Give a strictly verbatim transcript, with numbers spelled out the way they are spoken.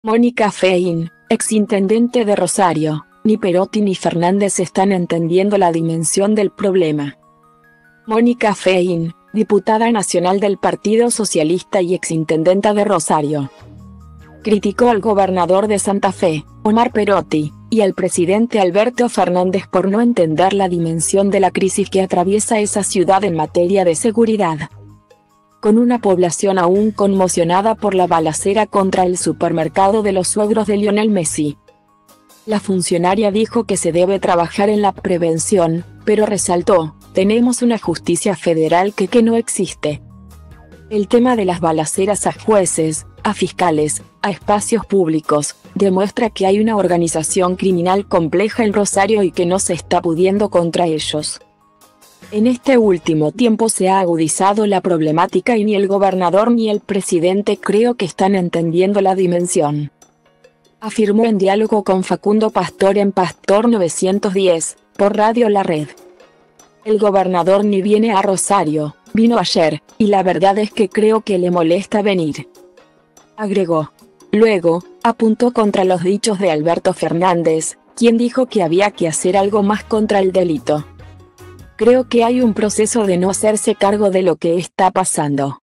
Mónica Fein, exintendente de Rosario, ni Perotti ni Fernández están entendiendo la dimensión del problema. Mónica Fein, diputada nacional del Partido Socialista y exintendenta de Rosario, criticó al gobernador de Santa Fe, Omar Perotti, y al presidente Alberto Fernández por no entender la dimensión de la crisis que atraviesa esa ciudad en materia de seguridad. Con una población aún conmocionada por la balacera contra el supermercado de los suegros de Lionel Messi. La funcionaria dijo que se debe trabajar en la prevención, pero resaltó, tenemos una justicia federal que, que no existe. El tema de las balaceras a jueces, a fiscales, a espacios públicos, demuestra que hay una organización criminal compleja en Rosario y que no se está pudiendo contra ellos. En este último tiempo se ha agudizado la problemática y ni el gobernador ni el presidente creo que están entendiendo la dimensión. Afirmó en diálogo con Facundo Pastor en Pastor novecientos diez, por Radio La Red. El gobernador ni viene a Rosario, vino ayer, y la verdad es que creo que le molesta venir. Agregó. Luego, apuntó contra los dichos de Alberto Fernández, quien dijo que había que hacer algo más contra el delito. Creo que hay un proceso de no hacerse cargo de lo que está pasando.